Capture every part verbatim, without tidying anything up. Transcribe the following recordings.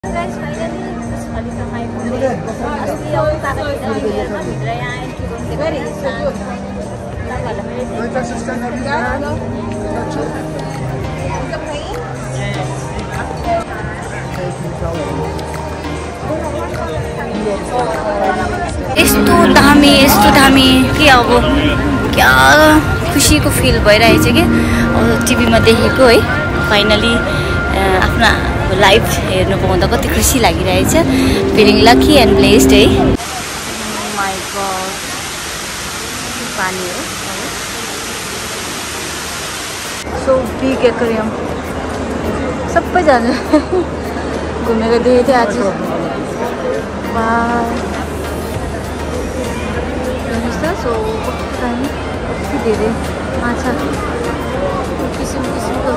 यस्तो दामी यस्तो दामी के अब क्या खुसीको फिल भइरहेछ कि अब टिभीमा देखेको है फाइनली आफ्ना लाइभ हेर्नु पाउँदा कति खुसी लागिरहेछ फिलिङ लकी एन्ड ब्लेस्ड है माय गॉड पानी हो सो बिग एक्वेरियम सबैजना घुमेर देखेको थिएँ आज सो कति धेरै माछा किसिम किसिमको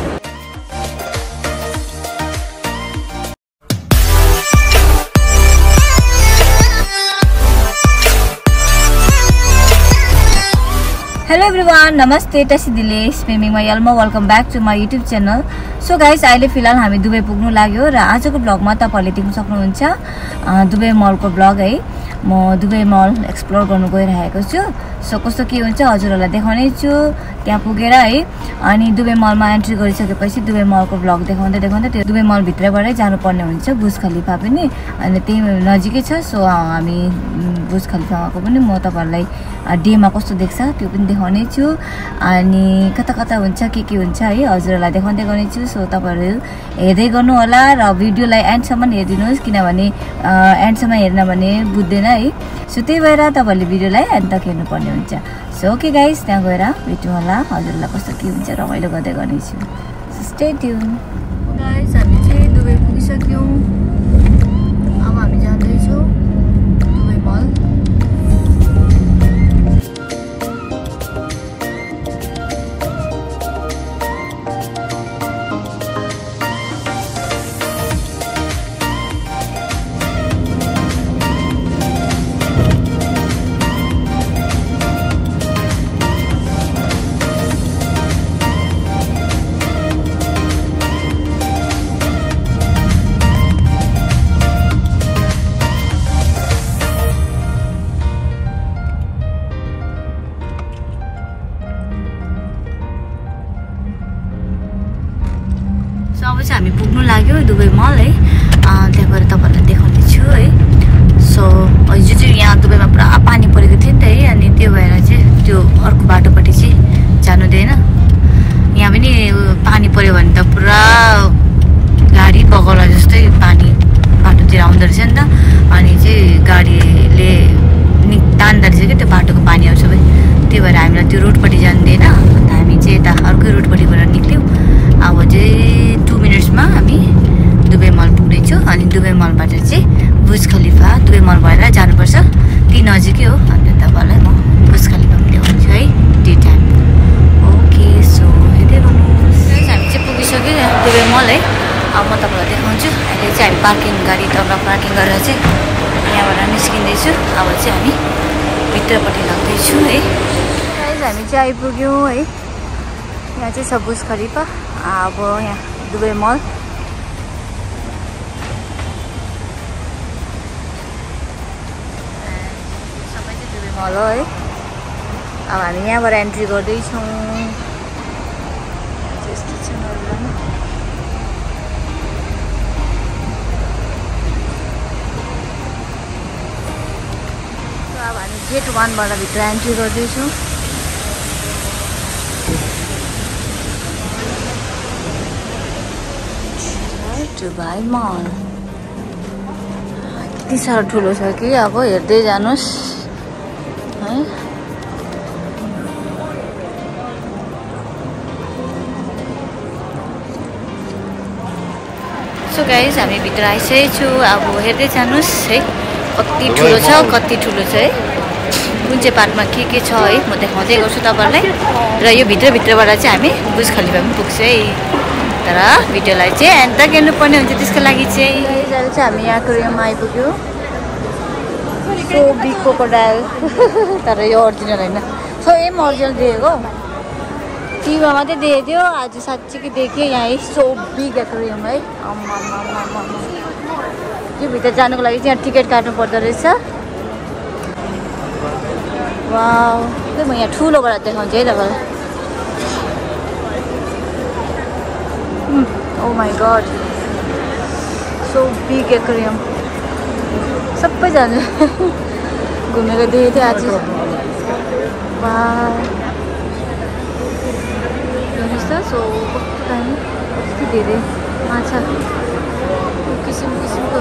हेलो एभ्रिवान नमस्ते टसी दिले स्विमिङ मा यल्मा welcome back to my YouTube channel so guys अहिले फिलहाल हामी दुबई पुग्नु लाग्यो र आजको ब्लगमा तपाईले देख्न सक्नुहुन्छ दुबई मलको ब्लग है म दुबई मल एक्सप्लोर गर्नु गइरहेको छु सो कस्तो के हुन्छ हजुरहरुलाई देखाउने छु त्यहाँ पुगेर है अनि दुबई मलमा एन्ट्री गरिसकेपछि दुबई मलको ब्लग देखाउँदै देखाउँदै त्यो दुबई मल भित्रबाटै जानुपर्ने हुन्छ बुर्ज खलिफा पनि अनि त्यही नजिकै छ सो हामी बुर्ज खलिफाको पनि म तपाईहरुलाई डेमा कस्तो देख्छ त्यो पनि देखाउने छु अनि कता कता हुन्छ के के हुन्छ है हजुरहरुलाई देखाउँदै गर्ने छु सो तपाईहरु हेर्दै गर्नु होला र भिडियोलाई एन्डसम्म हेरिदिनुस् किनभने एन्डसम्म हेर्न भने बुझ्दैन है सो त्यही भएर तपाईहरुले भिडियोलाई एन्ड तक हेर्नु पर्ने हुन्छ सो ओके गाइस त्यहाँ गएर भेटौँ होला हजुरहरुलाई कस्तो के हुन्छ रमाइलो गर्दै गर्ने छु सो स्टे ट्युन गाइस हामी चाहिँ दुबई पुगिसक्यौं अब हामी जाँदै छौं दुबई मल अब चाहिँ हामी पुग्नु लाग्यो दुबई मल है त्यहाँ गएर तपाईहरुलाई देखाउने छु है सो हिजो चाहिँ यहाँ दुबईमा पुरा पानी परेको थियो नि त है अनि त्यो भएर चाहिँ त्यो अर्को बाटोपट्टि चाहिँ जानु दिएन यहाँ पनि पानी पर्यो भने त पुरा गाडी बगौला जस्तै पानी बाटोतिर आउँदो रहेछ नि त अनि चाहिँ गाडीले नि तान्दा रहेछ कि त्यो बाटोको पानी आउँछ सबै त्यही भएर हामीलाई त्यो रोडपट्टि जानु दिएन अन्त हामी चाहिँ यता अर्कै रोडपट्टिबाट निक्ल्यौँ अब चाहिँ टु मिनट्समा हामी दुबई मल पुग्नेछौँ अनि दुबई मलबाट चाहिँ बुर्ज खलिफा दुबई मल भएर जानुपर्छ ती नजिकै हो अन्त तपाईँलाई म बुर्ज खलिफा पनि ल्याउँछु है टी टाइम ओके सो हेर्दै गर्नुहोस् हामी चाहिँ पुगिसक्यो दुबई मल है अब म तपाईँलाई देखाउँछु अहिले चाहिँ हामी पार्किङ गाडी तपाईँ पार्किङ गरेर चाहिँ यहाँबाट निस्किँदैछु अब चाहिँ हामी भित्रपट्टि लाग्दैछु है हामी चाहिँ आइपुग्यौँ है यहाँ चाहिँ छ बुर्ज खलिफा अब यहाँ दुबई मल सबै चाहिँ दुबई मल हो है अब हामी यहाँबाट एन्ट्री गर्दैछौँ यस्तो छ अब हामी गेट वानबाट भित्र एन्ट्री गर्दैछौँ दुबई मल यति साह्रो ठुलो छ कि अब हेर्दै जानुस् है सो गाइस हामी भित्र आइसकेको छु अब हेर्दै जानुस् है कति ठुलो छ कति ठुलो छ है कुन चाहिँ पार्टमा के के छ है म देखाउँदै गर्छु तपाईहरुलाई र यो भित्र भित्रबाट चाहिँ हामी बुर्ज खलिफा पनि पुग्छौँ है तर भिडियोलाई चाहिँ एन्ड तक हेर्नुपर्ने हुन्छ त्यसको लागि चाहिँ अहिले चाहिँ हामी यहाँ एक्वेरियममा आइपुग्यौँ सो बिग क्रोकोडाइल तर यो ओरिजिनल होइन सो एम ओरिजिनल देखेको टिभीमा मात्रै देखेको थियो आज साँच्चीकै देखेँ यहाँ सो बिग एक्वेरियम है आम्मा यो भित्र जानुको लागि चाहिँ टिकट काट्नु पर्दो रहेछ। वाउ, के म यहाँ ठुलोबाट देखाउँछु है तपाईँलाई। Oh my god, so big aquarium. सबैजना घुमेको देखेको थिएँ आज। वाउ, हेर्नुहोस् त, सो कस्तो दामी, कस्तो धेरै माछा, किसिम किसिमको।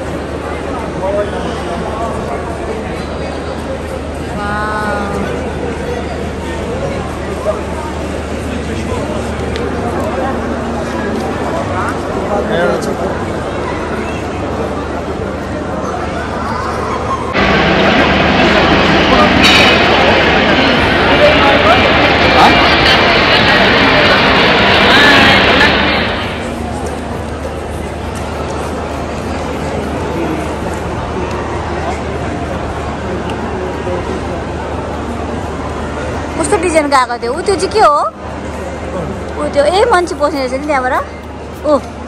कस्तो डिजाइनको आएको थियो ऊ, त्यो चाहिँ के हो? ऊ त्यो ए मान्छे पस्ने रहेछ नि त्यहाँबाट। ओ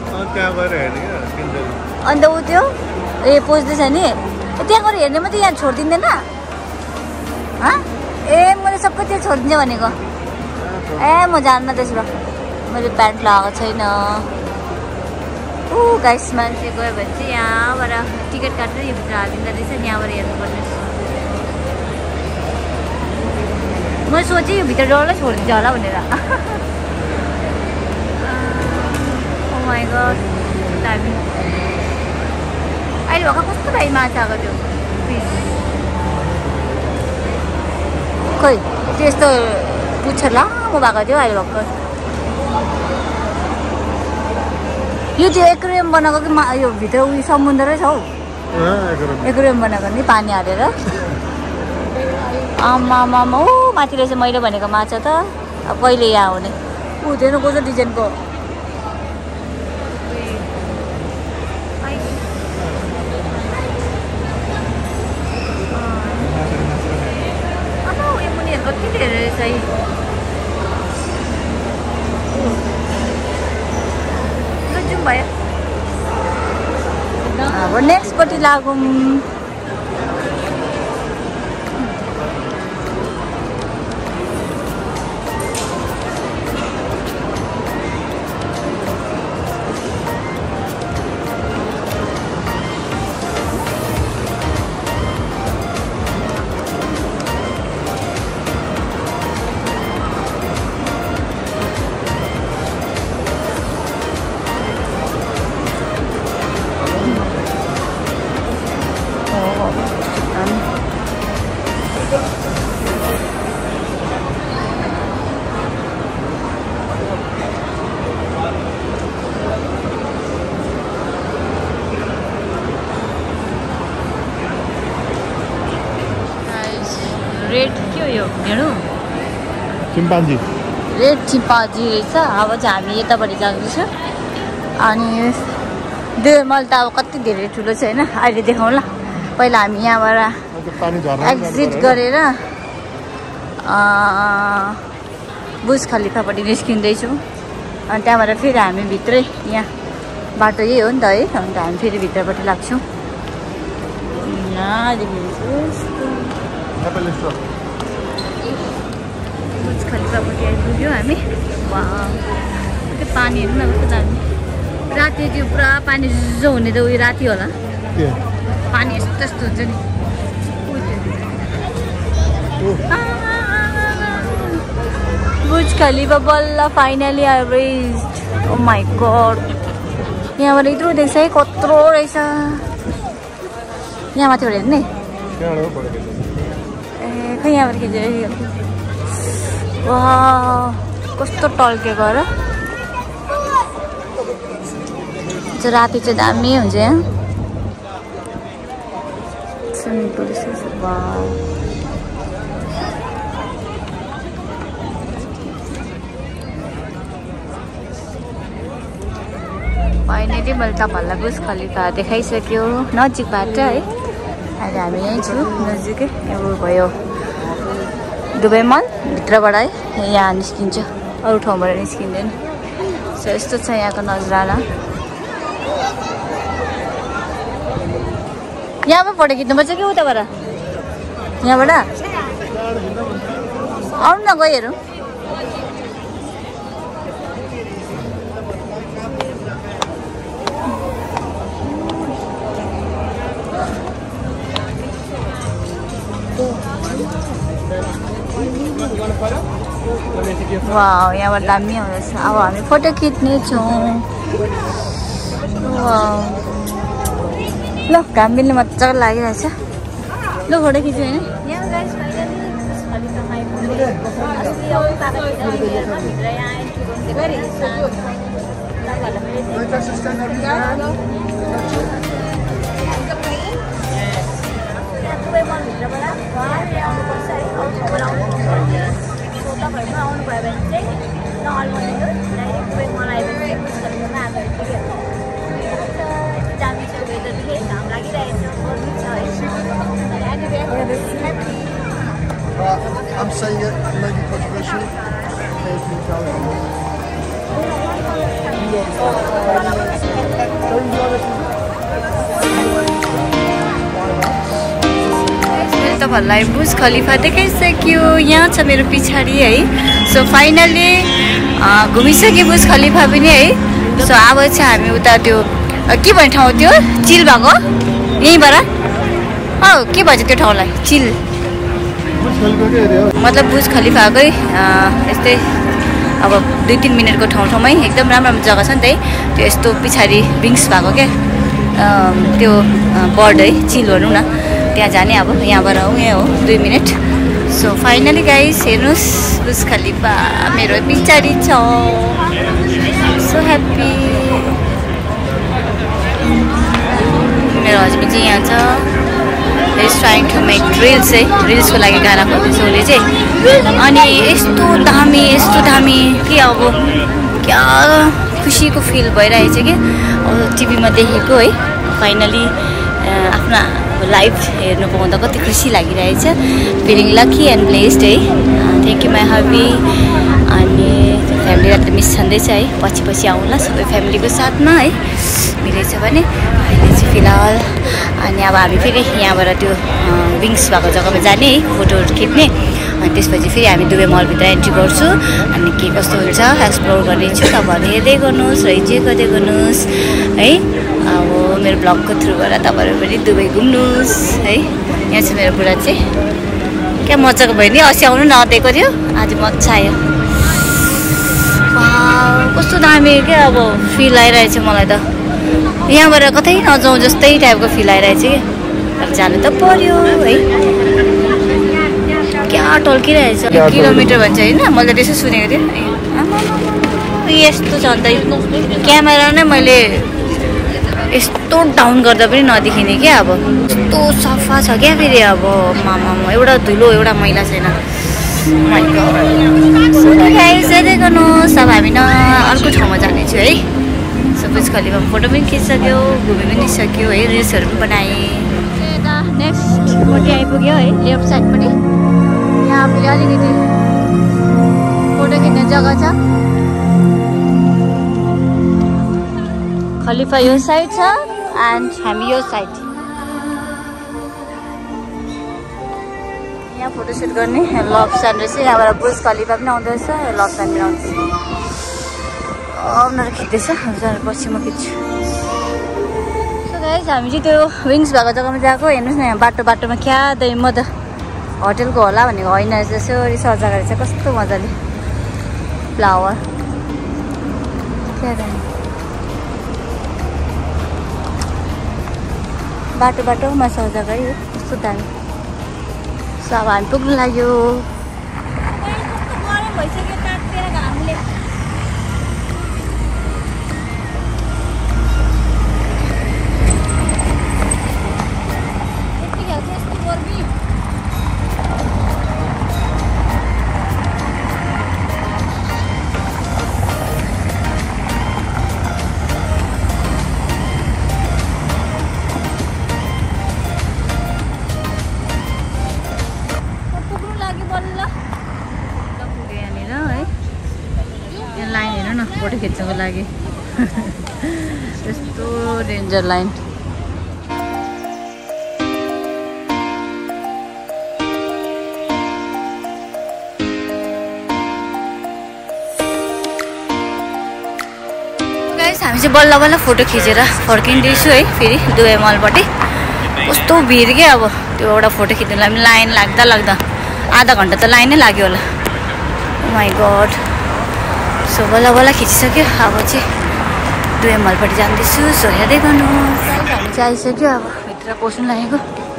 अन्त ऊ त्यो ए पस्दैछ नि, त्यहाँ गएर हेर्ने मात्रै, यहाँ छोडिदिँदैन? ए मैले सबै त्यो छोडिदिन्छ भनेको। ए म जान्न त्यसो भए, मैले प्यान्ट लगाएको छैन। ऊ गाइस, मान्छे गयो भने चाहिँ यहाँबाट टिकट काटेर यो भित्र हालिदिँदो रहेछ, यहाँबाट हेर्नुपर्ने। मैले सोचेँ यो भित्र डरलाई छोडिदिन्छ होला भनेर। ओ माई गड, दामी। अहिले भर्खर कस्तो दामी माछा आएको थियो फिस। खोइ त्यस्तो पुच्छर लामो भएको थियो अहिले भर्खर। यो त्यो एक्वेरियम बनाएको कि मा यो भित्र उयो समुद्रै छ हौ। एक्वेरियम बनाएको नि पानी हालेर। आमा आमा, ऊ माथि रहेछ मैले भनेको माछा त। अब कहिले यहाँ हुने? ऊ त्यो कस्तो डिजाइनको। कति धेरै रहेछ है। जाउँ भयो। अब नेक्स्टपट्टि लागौँ। रेड के हो यो हेर्नु? चिम्पान्जी। रेड चिम्पान्जी रहेछ। अब चाहिँ हामी यतापट्टि जाँदैछ। अनि देवमल त अब कति धेरै ठुलो छ होइन, अहिले देखाउँ ल। पहिला हामी यहाँबाट एक्जिट गरेर बुर्ज खलिफापट्टि निस्किँदैछौँ। अनि त्यहाँबाट फेरि हामी भित्रै, यहाँ बाटो यही हो नि त है, अन्त हामी फेरि भित्रपट्टि लाग्छौँ। बुर्ज खलिफापट्टि आइपुग्यो हामी। त्यो पानी हेर्नु न कस्तो दामी। राति त्यो पुरा पानी जुझो हुने त उयो राति होला, पानी यस्तो यस्तो हुन्छ नि। बुर्ज खलिफा बल्ल finally I reached. Oh my god, यहाँबाट यत्रो देख्छ है, कत्रो रहेछ। यहाँ माथिबाट हेर्ने ए खै यहाँबाट खिच्यो। वाह कस्तो टल्केको र। राति चाहिँ दामी हुन्छ यहाँ। Swimming pool. वाह फाइनली मैले तपाईँहरूलाई बुर्ज खलिफा देखाइसक्यो नजिकबाट है। अहिले हामी यहीँ छु नजिकै। अब भयो दुबई मल भित्रबाट है, यहाँ निस्किन्छ, अरू ठाउँबाट निस्किँदैन। सो यस्तो छ यहाँको नजारा। यहाँबाट फोटो खिच्नुपर्छ कि उताबाट यहाँबाट आउनु न गई हेरौँ वाउ यहाँबाट दामी हुँदैछ अब हामी फोटो खिच्नेछौँ ल घाम मिल्ने मजाको लागिरहेछ ल फोटो खिच्यो होइन तपाईँहरू आउनुभयो भने चाहिँ नअल्मलिनु डाइरेक्ट दुबई मल आयो भने चाहिँ बुर्ज खलिफामा आएको दामी छ वेदर धेरै घाम लागिरहेको छ गर्मी छ है I'm saying it may be controversial. तपाईँहरूलाई बुर्ज खलिफा देखाइसक्यो यहाँ छ मेरो पछाडि है सो फाइनली घुमिसक्यो बुर्ज खलिफा पनि है सो अब चाहिँ हामी उता त्यो के भन्ने ठाउँ त्यो चिल भएको यहीँबाट औ के भन्छ त्यो ठाउँलाई चिल मतलब बुर्ज खलिफाकै यस्तै अब दुई तिन मिनटको ठाउँ ठाउँमै एकदम राम्रो राम्रो जग्गा छ नि त है त्यो यस्तो पछाडि विङ्स भएको क्या त्यो बर्ड है चिल भनौँ न त्यहाँ जाने अब यहाँबाट हो यहाँ हो दुई मिनट सो फाइनली गाइस हेर्नुहोस् बुर्ज खलिफा मेरो पछाडि छ सो ह्याप्पी मेरो हस्बेन्ड चाहिँ यहाँ छ is trying to make reels है रिल्सको लागि गाना खोज्दैछ उसले चाहिँ अनि यस्तो दामी यस्तो दामी के अब क्या खुसीको फिल भइरहेछ कि अब टिभीमा देखेको है फाइनली आफ्ना लाइभ हेर्नु पाउँदा कति खुसी लागिरहेछ फिलिङ लकी एन्ड ब्लेस्ड है थ्याङ्क यू माई हबी अनि फ्यामिलीलाई त मिस छँदैछ है पछि पछि आउँला सबै फ्यामिलीको साथमा है मिलेछ भने अहिले चाहिँ फिलहाल अनि अब हामी फेरि यहाँबाट त्यो विङ्स भएको जग्गामा जाने है फोटोहरू खिच्ने अनि त्यसपछि फेरि हामी दुबई मलभित्र एन्ट्री गर्छु अनि के कस्तो हुन्छ एक्सप्लोर गर्नेछु तपाईँहरू हेर्दै गर्नुहोस् र इन्जोय गर्दै गर्नुहोस् है अब मेरो ब्लगको थ्रुबाट तपाईँहरू पनि दुबई घुम्नुहोस् है यहाँ चाहिँ मेरो बुढा चाहिँ क्या मजाको भयो नि अस्ति आउनु नदिएको थियो आज मजा आयो कस्तो दामी क्या अब फिल आइरहेछ मलाई त यहाँबाट कतै नजाउँ जस्तै टाइपको फिल आइरहेछ कि अब जानु त पर्यो है क्या टल्किरहेछ किलोमिटर भन्छ होइन मैले त्यसो सुनेको थिएँ यस्तो छ अन्त क्यामेरा नै मैले यस्तो डाउन गर्दा पनि नदेखिने क्या अब यस्तो सफा छ क्या फेरि अब मामा एउटा धुलो एउटा मैला छैन हेर्दै गर्नुहोस् अब हामी न अर्को ठाउँमा जानेछु है सो बुर्ज खलिफामा फोटो पनि खिचिसक्यो घुमि पनि सक्यो है रिल्सहरू पनि बनाएँ यता नेक्स्टपट्टि आइपुग्यो है लेफ्ट साइडपट्टि यहाँ हामीले अलिकति फोटो खिच्ने जग्गा छ खलिफा यो साइड छ एन्ड हामी यो साइड यहाँ फोटोसुट गर्ने लभ स्ट्यान्ड रहेछ यहाँबाट बुर्ज खलिफा पनि आउँदो रहेछ लभ स्ट्यान्ड पनि आउँदैछ उनीहरू खिच्दैछ पछि म खिच्छु सो गाइस हामी चाहिँ त्यो विङ्स भएको जग्गामा गएको हेर्नुहोस् न यहाँ बाटो बाटोमा क्या दै म त होटेलको होला भनेको होइन रहेछ यसरी सजाएको रहेछ कस्तो मजाले फ्लावर क्या दामी बाटो बाटोमा सजाएको है कस्तो दामी सो अब हामी पुग्नु लाग्यो भइसक्यो तातेर घामले फोटो खिच्नको लागि यस्तो डेन्जर लाइन हामी चाहिँ बल्ल बल्ल फोटो खिचेर फर्किँदैछु है फेरि दुबई मलपट्टि। कस्तो भिड के अब त्यो एउटा फोटो खिच्नुलाई पनि लाइन लाग्दा लाग्दा आधा घन्टा त लाइनै लाग्यो होला। My god. सो बल्ल बल्ल खिचिसक्यो, अब चाहिँ दुबई मलपट्टि जाँदैछु। सो हेर्दै गर्नु। हामी चाहिँ आइसक्यो, अब भित्र पस्नु लागेको।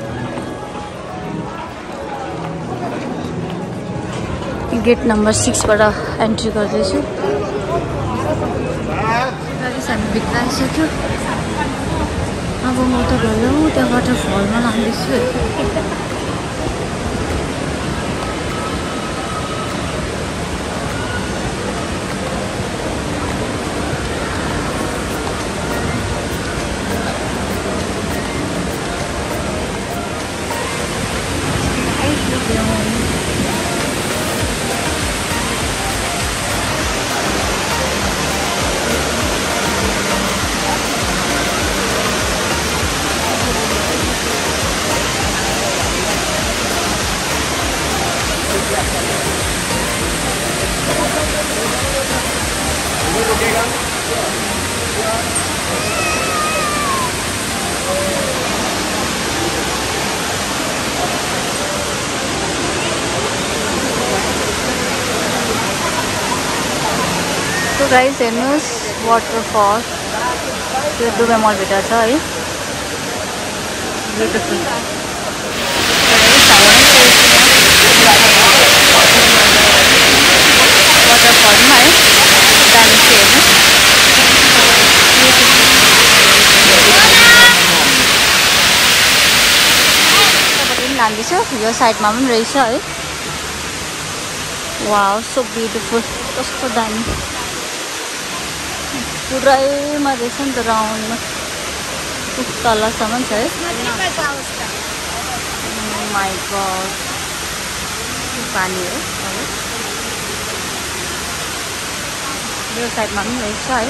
गेट नम्बर सिक्सबाट एन्ट्री गर्दैछु। हामी भित्र आइसक्यो। अब म त भयो त्यहाँ वाटरफलमा लाँदैछु। So guys, हेर्नुहोस् वाटरफल त्यो दुबई मलभित्र छ है। ब्युटिफुल वाटरफलमा है, दामी छ हेर्नुहोस्। लाँदैछु, यो साइडमा पनि रहेछ है। वाउ, सो ब्युटिफुल, कस्तो दामी। पुरैमा रहेछ नि त राउन्डमा, तलसम्म छ है। माई गड, पानी हो। यो साइडमा पनि रहेछ है।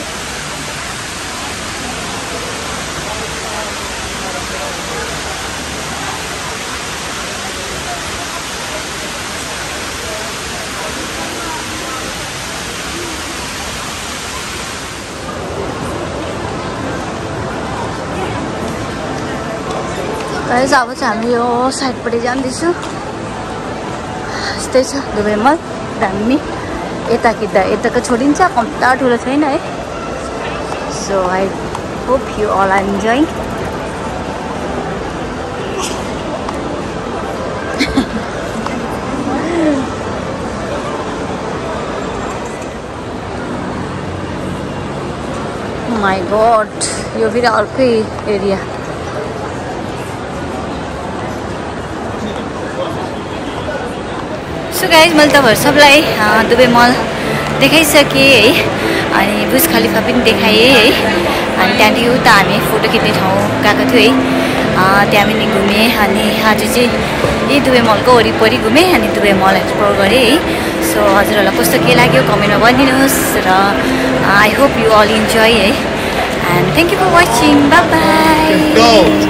गाइस, अब चाहिँ हामी यो साइडपट्टि जाँदैछु। यस्तै छ दुबई मल, दामी। यता किता यताको छोडिन्छ, कम्ता ठुलो छैन है। So I hope you all are enjoying. My god, यो फेरि अर्कै एरिया। सो गाइज, मैले तपाईँहरू सबलाई दुबई मल देखाइसकेँ है, अनि बुर्ज खलिफा पनि देखाएँ है। अनि त्यहाँदेखि उता हामी फोटो खिच्ने ठाउँ गएको थियो है, त्यहाँ पनि घुमेँ। अनि आज चाहिँ यही दुबई मलको वरिपरि घुमेँ, अनि दुबई मल एक्सप्लोर गरेँ है। सो हजुरहरूलाई कस्तो के लाग्यो कमेन्टमा भनिदिनुहोस्, र I hope you all enjoy है। And thank you for watching, bye by.